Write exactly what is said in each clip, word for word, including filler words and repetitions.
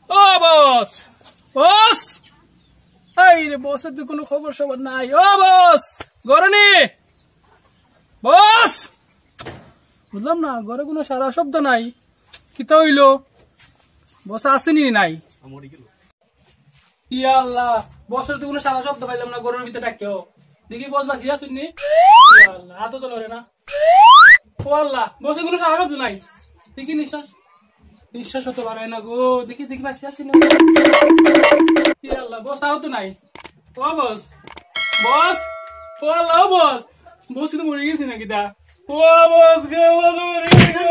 ও বস বস এই রে বসের তো কোনো খবর সবার নাই। ও বস গরনি বস বুঝলাম না ঘরে কোনো সারা শব্দ নাই কিতা হইলো বস আসেনি নাই ইয়া আল্লাহ বসের তো কোনো সারা শব্দ পাইলাম না ঘরের ভিতরে ডাকেও দেখি বস বাসি আসুননি ইয়া আল্লাহ হাতও তো লড়ে না ও আল্লাহ বসের কোনো সারা শব্দ নাই দেখি নিঃশ্বাস নিঃশ্বাস হতে পারে না গো দেখি দেখি বাসি আসেনি ইয়া আল্লাহ বস আও তো নাই ও বস বস ও আল্লাহ বস বস তো মরে গেছে নাকি দা ও বস গে বস মরে গেছে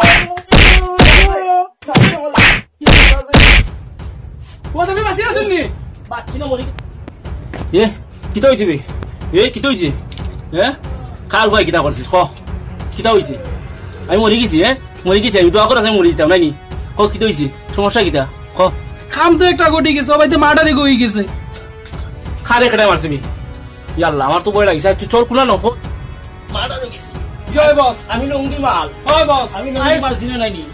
বস আমি বাসি আসুননি বাচ্চি না মরে এ কিতা হইছে বে এ কিতা হইছে হ্যাঁ কাল ভাই কিতা করছিস ক কিতা হইছে আমি মরে গেছি হ্যাঁ মরে গেছি আমি দোয়া করে আমি মরে যেতাম নাকি ক কিতা হইছে সমস্যা কিতা ক খাম তো একটা গটি গেছে সবাই তো মার্ডারে গই গেছে খারে কেটে মারছে মি ইয়াল্লাহ আমার তো ভয় লাগিছে তুই চল কুলা নখ মার্ডারে গেছি জয় বস আমি লঙ্গি মাল হয় বস আমি লঙ্গি মাল চিনে নাইনি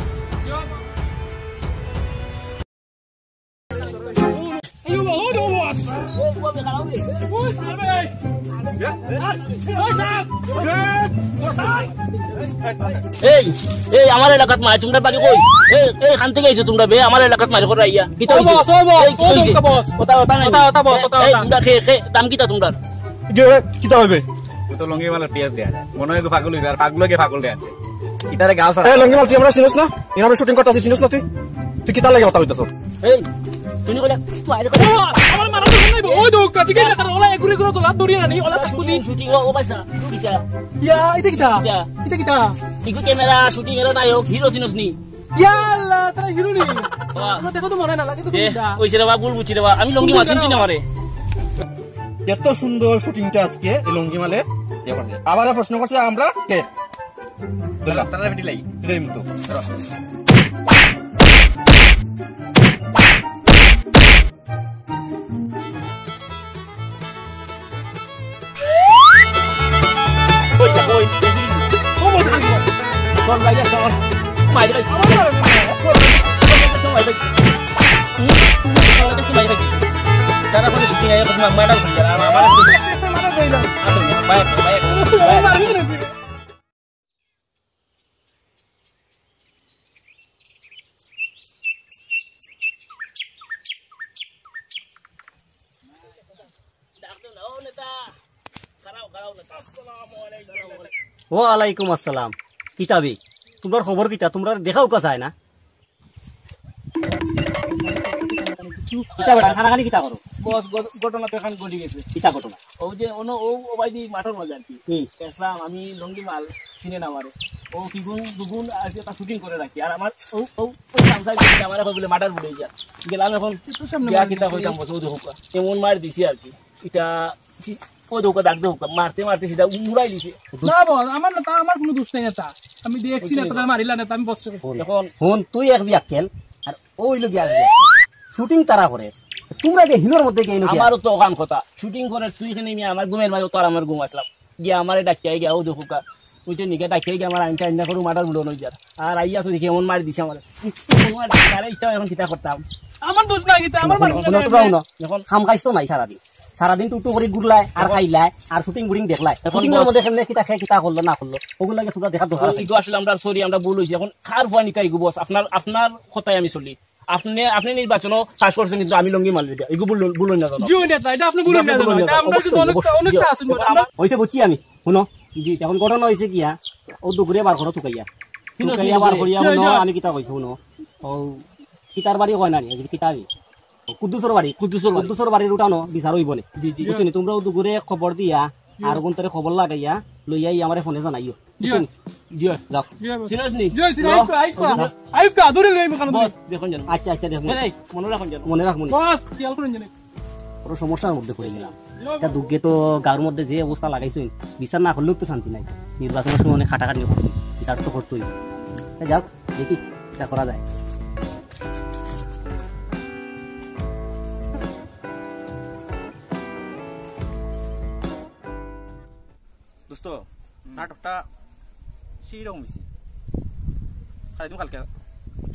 এই এই আমার এলাকাত মাই তোমরা বাড়ি কই এই এই খান থেকে আইছো তোমরা বে আমার এলাকাত মারি করে আইয়া কি তো বস ও বস ও বস কথা কথা নাই কথা কথা বস কথা এই তোমরা খে খে দাম কিটা তোমরা কিতা হবে তুই তো লঙ্গি মালের পেঁয়াজ দেয়া মনে হয় পাগল হইছে আর পাগলকে পাগল দেয়া আছে ইতারে গাছ এই লঙ্গি মাল তুই আমরা চিনস না এনারে শুটিং করতে আসি চিনস না তুই তুই কিতা লাগে কথা হইতাছ এই তুমি কইলা তুই আইরে কই আমার মারা তো নাই ওই তো ঠিক আছে তার ওলা এগুরি করে তো লাভ দরিয়া নাই ওলা শুটিং শুটিং ও বাইসা কিটা ইয়া এটা কিটা এটা কিটা ইগু ক্যামেরা শুটিং এর নায়ক হিরো চিনস নি ইয়া আল্লাহ তারা হিরো নি আমার দেখো তো মনে না লাগে তো দে ওইছে রে বাবুল বুঝি রে আমি লঙ্গি মাল চিনি না মারে এত সুন্দর শুটিংটা আজকে এই লঙ্গি মালে ইয়া করছে আবার প্রশ্ন করছে আমরা কে তারা তারা বেটি লাই প্রেম তো কইটা কই ও মজা কোন লাগে কোন মাইরে কই মাইরে হুম মাইরে কই তারা বলে শুটিং আয়া বস মারা কই আমার মারা কইলাম আসলে বাই বাই ওয়ালাইকুম আসসালাম কিতাবি তোমার খবর কিতা তোমরা দেখাও কা চায় না কিতা বেটা খানাখানি কিতা করো বস ঘটনা তো এখন ঘটে গেছে কিতা ঘটনা ও যে অন্য ও ওবাইদি মাঠের মধ্যে আর কি ইসলাম আমি লঙ্গি মাল চিনে না মারে ও কিগুন দুগুন আর একটা শুটিং করে রাখি আর আমার ও ও সামসাই করে আমার এখন বলে মাটার বুড়ে যা গেলাম এখন বিয়া কিতা কইতাম বস ও দেখো এমন মার দিছি আর কি এটা ও দোকা ডাক দোকা মারতে মারতে সিধা উড়াই দিছে না বস আমার না আমার কোনো দোষ নাই এটা আমি দেখছি না তোরা মারিলা না আমি বসে এখন হন তুই এক বিয়া খেল আর ওই লোক বিয়া শুটিং তারা করে তোমরা যে হিনোর মধ্যে গেইনো আমারও তো ওখান কথা শুটিং করে তুই এখানে নিয়ে আমার ঘুমের মাঝে তো আর আমার ঘুম আসলাম গিয়ে আমারে ডাকিয়ে গিয়া ও দেখো কা ওইটা নিকে ডাকিয়ে গিয়ে আমার আইনটা আইনা করু মাটার বুড়ো নই যার আর আইয়া তো দেখি এমন মারি দিছে আমার আরে এটা এখন কিতা করতাম আমার দোষ নাই এটা আমার মার কোনো তো যাও না এখন খাম খাইছ তো নাই সারাদিন সারাদিন টুটু করে ঘুরলাই আর খাইলাই আর শুটিং বুটিং দেখলাই শুটিং এর মধ্যে কেমনে কিতা খাই কিতা করলো না করলো ওগুলাকে তোমরা দেখা দরকার আছে ইগো আসলে আমরা সরি আমরা ভুল হইছে এখন খার ভয় নিকা ইগো বস আপনার আপনার কথাই আমি চলি আপনি আপনি নির্বাচনও পাস করছেন কিন্তু আমি লঙ্গি মাল দিই ইগো ভুল ভুল না জানো জি এটা এটা আপনি ভুল না জানো এটা আমরা তো অনেক অনেকটা আছেন আমরা হইছে বুঝছি আমি শুনো জি এখন ঘটনা হইছে কিয়া ও দুগুরে বার করো তুকাইয়া তুকাইয়া বার করিয়া শুনো আমি কিতা কইছো শুনো ও কিতার বাড়ি কয় না নি কিতাবি কুদ্দুসর বাড়ি কুদ্দুসর কুদ্দুসর বাড়ির উঠানো বিচার হইব নি বুঝছনি তোমরা দুগুরে খবর দিয়া আর কোনটারে খবর লাগাইয়া লইয়া আমারে ফোনে জানাইও বুঝছনি জি যাও সিরিয়াস নি জি সিরিয়াস আইকা আইকা দূরে লইব কেন বস দেখুন জানো আচ্ছা আচ্ছা দেখুন এই মনে রাখুন জানো মনে রাখুন বস খেয়াল করুন জানেন পুরো সমস্যার মধ্যে পড়ে গেলাম এটা দুগ্গে তো গাঁর মধ্যে যে অবস্থা লাগাইছো বিচার না করলেও তো শান্তি নাই নির্বাচনের সময় অনেক খাটাখাটি করছে বিচার তো করতেই যাক দেখি এটা করা যায় দোস্ত নাটকটা সেই রকম হয়েছে খালি তুমি কালকে বুঝছ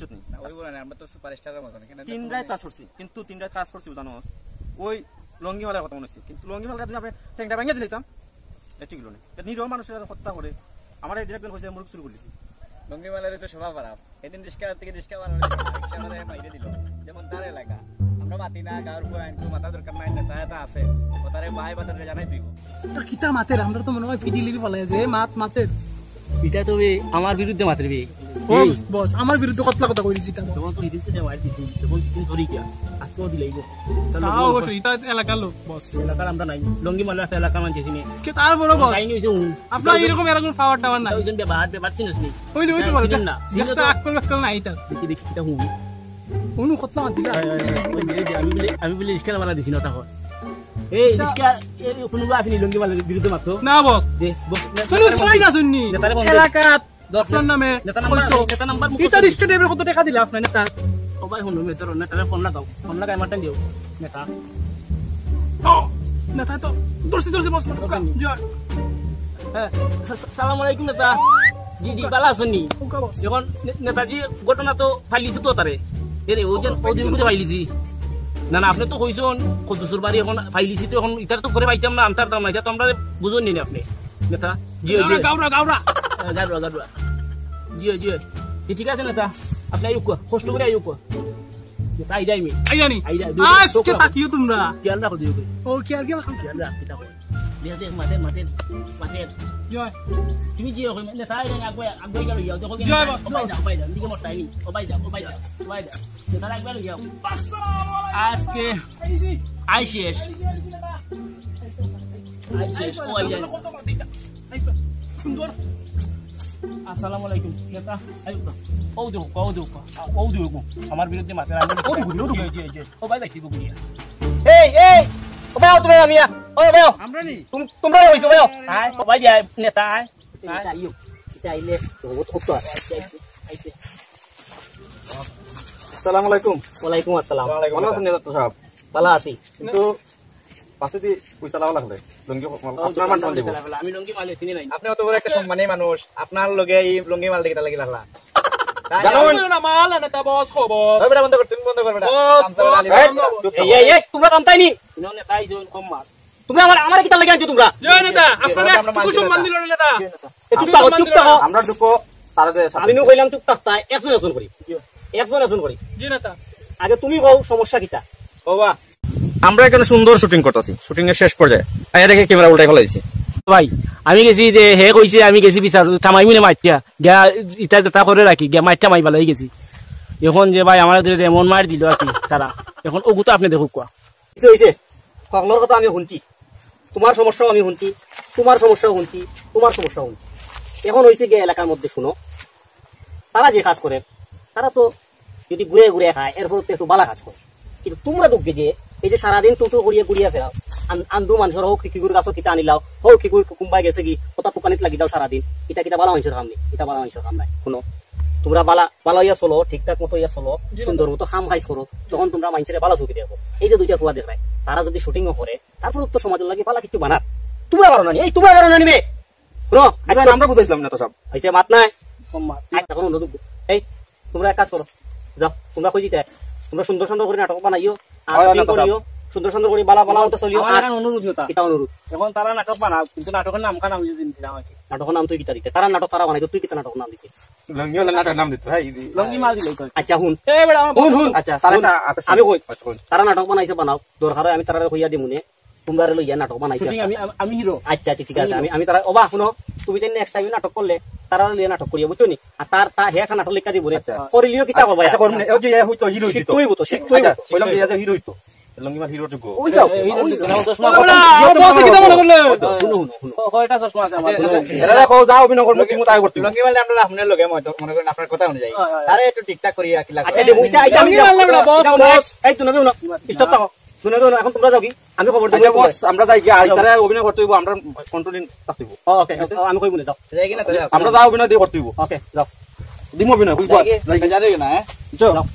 বুঝছো নি না, ওই বলে না, আমরা তো সুপারস্টারের মতন কেন তিনটায় কাজ করছি কিন্তু তিনটায় কাজ করছি জানো ওই লঙ্গিমালার কথা মনে হচ্ছে কিন্তু লঙ্গিমালার যদি আপনি ট্যাংটা ভেঙে দিলাম এটি গেল না নিজের মানুষের হত্যা করে আমার এই দেখবেন হয়েছে মুরগ শুরু করেছি লঙ্গি মালের হচ্ছে স্বভাব খারাপ। এদিন রিক্সা থেকে রিক্সা বানানো রিক্সা বানায় বাইরে দিল, যেমন তার এলাকা আমরা মাতি না গাঁর ফুয়া আনকু মাথা দরকার নাই, নেতা এটা আছে ও তারে ভাই বাতারে জানাই তুই তোর কিতা মাতের আমরা তো মনে হয় ফিডি লিবি বলে যে মাত মাতের এটা তো আমার বিরুদ্ধে মাত্রবি বস বস আমার বিরুদ্ধে কতলা কথা কইছিস তা তখন তো এদিকে যে মার দিছি তখন তুমি ধরি কি আজকেও দিলাই গো তাও অবশ্যই এটা এলাকার লোক বস এলাকার আমরা নাই লঙ্গি মালা একটা এলাকা মানছি চিনি কে তার বড় বস কাহিনী হইছে উন আপনার এরকম এরকম পাওয়ার টাওয়ার নাই ওইজন বে বাদ বে বাদ চিনিস নি ওই ওই তো বল চিনেন না একটা আকল আকল নাই তা দেখি দেখি এটা হুন অনু কতলা মাত দিলা ওই যে আমি বলি আমি বলি রিস্কা মালা দিছি না তখন এই রিস্কা এই কোনো আসেনি লঙ্গি মালা বিরুদ্ধে মাত্র না বস দে বস শুনুন কই না শুননি নেতারে বন্ধ। এলাকা আপনার নামে নেতা নাম্বার নেতা নাম্বার কিতা রিস্কে দেবে কত টাকা দিলা আপনার নেতা ও ভাই হুন মেতর নেতারে ফোন লাগাও ফোন লাগাই মারতেন দিও নেতা ও নেতা তো দর্শি দর্শি বস মত জয় হ্যাঁ সালাম আলাইকুম নেতা জি জি বালা শুনি ওকা বস এখন নেতাজি ঘটনা তো ফাইলিছি তো তারে এরে ওজন ওদিন করে ফাইলিছি না না আপনি তো কইছেন কদুসুর বাড়ি এখন ফাইলিছি তো এখন ইতার তো করে পাইতাম না আনতারতাম না এটা তো আমরা বুঝুন নি আপনি নেতা জি জি গাউরা গাউরা গাড়ুয়া গাড়ুয়া জি জি ঠিক আছে নেতা আপনি আয়ুক কষ্ট করে আয়ুক নেতা আইডাই মি আই জানি আইডা আজকে তাকিও তোমরা খেয়াল রাখো দিও ও কি আর গেল খেয়াল রাখ পিতা করে দেখ দেখ মাতে মাতে মাতে জয় তুমি জি ওই নেতা আইডা আগে আগে গেল ইয়া দেখো জয় বস ওবাই দা ওবাই দা দিকে মোট টাইনি ওবাই দা ওবাই দা ওবাই দা নেতা আগে গেল আজকে আইসিএস আইসিএস ও আইডা সুন্দর আসসালামু আলাইকুম নেতা আইবা ও দেও ও দেও ও দেও আমার বিরুদ্ধে মাথা আমি ও দেও জি জি জি ও ভাই দেখি গুলি এই এই ও ভাই তুমি আমিয়া ও ভাই আমরা নি তুমি তোমরা হইছো ভাই আয় ও ভাই যায় নেতা আয় আয় আইও এটা আইলে তো তো আইছে আইছে আসসালামু আলাইকুম ওয়ালাইকুম আসসালাম ভালো আছেন নেতা সাহেব ভালো আছি কিন্তু পাশে দি পয়সা লাগাও লাগবে লঙ্গি আপনার মান সম্মান দেব আমি লঙ্গি মালে চিনি নাই আপনি অত বড় একটা সম্মানী মানুষ, আপনার লগে এই লঙ্গি মাল দেখে লাগি লাগলা জানো না মাল না তা বস খবর ওই বেটা বন্ধ কর, তুমি বন্ধ কর বেটা বস বস এই এই এই তোমরা কামতাইনি ইনো নেতা আইছো কম মার তোমরা আমার আমার কি লাগে আনছো তোমরা জয় নেতা আপনারা একটু সম্মান দিল না নেতা চুপ থাকো চুপ থাকো আমরা দুপো তারে দে আমি নো কইলাম চুপ থাকতা একজন একজন করি একজন একজন করি জি নেতা আগে তুমি কও সমস্যা কিটা বাবা আমরা এখানে সুন্দর শুটিং করতেছি শুটিং এর শেষ পর্যায়ে আয়া দেখে ক্যামেরা উল্টাই ফেলাইছি ভাই আমি গেছি যে হে কইছে আমি গেছি বিচার থামাইমি না মাইটিয়া গিয়া ইটা যেটা করে রাখি গিয়া মাইটা মাই ভালো হয়ে গেছি এখন যে ভাই আমার এমন মার দিল আর কি তারা এখন ওগুতো আপনি দেখুক কোয়া হয়েছে পাগলার কথা আমি শুনছি তোমার সমস্যাও আমি শুনছি তোমার সমস্যাও শুনছি তোমার সমস্যাও শুনছি এখন হয়েছে গিয়ে এলাকার মধ্যে শুনো তারা যে কাজ করে তারা তো যদি ঘুরে ঘুরে খায় এরপর তো একটু বালা কাজ করে কিন্তু তোমরা তো যে এই যে সারাদিন টুটো করিয়া ঘুরিয়া ফেরাও আন্দু মানুষের হোক কিগুর গাছ কিতা আনিলাও হোক কিগুর কুম্বাই গেছে কি কথা দোকানিত লাগি যাও সারাদিন এটা কিতা বালা মানুষের কাম নেই এটা বালা মানুষের কাম নাই শুনো তোমরা বালা বালা ইয়া চলো ঠিকঠাক মতো ইয়া চলো সুন্দর মতো খাম খাইস করো তখন তোমরা মানুষের বালা চুকি দেখো এই যে দুইটা ফুয়া দেখায় তারা যদি শুটিংও করে তারপর তো সমাজের লাগে বালা কিছু বানার তোমরা পারো না এই তোমরা পারো না নিবে শুনো আমরা বুঝাইছিলাম নেতা সাহেব আইসে মাত নাই এখন অনুরোধ এই তোমরা এক কাজ করো যাও তোমরা কই দিতে তোমরা সুন্দর সুন্দর করে নাটক বানাইও আর করিও সুন্দর সুন্দর করে বালা বালা মতো চলিও আর অনুরোধ নতা কিতা অনুরোধ এখন তারা নাটক বানাও কিন্তু নাটকের নাম কানা আমি যদি দিলাম আর কি নাটকের নাম তুই কিতা দিতে তারা নাটক তারা বানাইতো তুই কিতা নাটক নাম দিতে লঙ্গি ওলা নাটক নাম দিতে ভাই লঙ্গি মাল দিলে আচ্ছা হুন এ বেটা হুন হুন আচ্ছা তাহলে আমি কই তারা নাটক বানাইছে বানাও দরকার আমি তারা কইয়া দিমুনে তোমরা লইয়া নাটক বানাইছো আমি আমি হিরো আচ্ছা আচ্ছা ঠিক আছে আমি আমি তারা ওবা শুনো তুমি যেন নেক্সট টাইম নাটক করলে তারা লইয়া নাটক করিয়া বুঝছো নি আর তার তা হে একটা নাটক লিখা দিব রে করিলিও কিতা করবা আচ্ছা করুন ওই যে হইতো হিরো হইতো তুই বতো তুই কইলাম যে যে হিরো হইতো লঙ্গি মাল হিরো যোগ্য ওই যাও ওই চশমা বস কিতা মনে করলে শুনো শুনো কয়টা চশমা আছে আমার এরা কও যাও অভিনয় করব কি মত আয় করতে লঙ্গি মাল আমরা আপনার লগে মনে করেন আপনার কথা অনুযায়ী আরে একটু ঠিকঠাক করিয়া কি লাগে আচ্ছা দে মুইটা আইতা আমি বস বস এই তুমি না স্টপ থাকো তুমি না এখন তোমরা যাও কি আমি খবর দেব বস আমরা যাই গিয়া আইতারে অভিনয় করতে হইব আমরা কন্ট্রোলিং থাকতে হইব ওকে আমি কই বলে যাও যাই কি না তাহলে আমরা যাও অভিনয় দিয়ে করতে হইব ওকে যাও দিম অভিনয় বুঝবা যাই জানে না হ্যাঁ চলো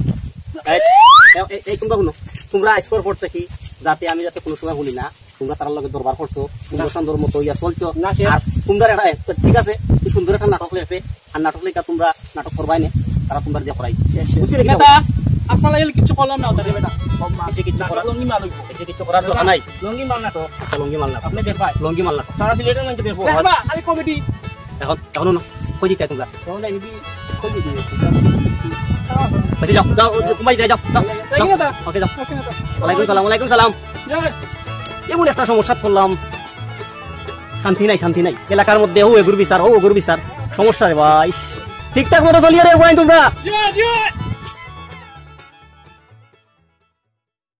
এই তোমরা শুনো তোমরা এক্সপোর করতে কি যাতে আমি যাতে কোনো সময় শুনি না তোমরা তার লগে দরবার করছো তোমরা সুন্দর মতো ইয়া চলছো আর তোমরা একটা ঠিক আছে সুন্দর একটা নাটক লেখে আর নাটক লেখা তোমরা নাটক করবাই না তারা তোমরা দিয়ে করাই নেতা আপনার লাগে কিছু করলাম না ওদের বেটা এসে কিছু করার লঙ্গি মাল এসে কিছু করার দরকার নাই লঙ্গি মাল না তো আচ্ছা, লঙ্গি মাল না আপনি দেখায় লঙ্গি মাল না সারা সিলেটের মধ্যে দেখো দেখবা আরে কমিটি এখন এখন না কই দিতে তোমরা তখন নাকি কই দিবি বেশি যাও যাও কুমাই যাও যাও তাই কি নেতা ওকে যাও ওকে নেতা ওয়ালাইকুম সালাম ওয়ালাইকুম সালাম যাবে এমন একটা সমস্যা করলাম শান্তি নাই শান্তি নাই এলাকার মধ্যে ও এগুর বিচার ও ওগুর বিচার সমস্যা রে ভাই ঠিকঠাক মতো চলিয়ে রে তোমরা জিও জিও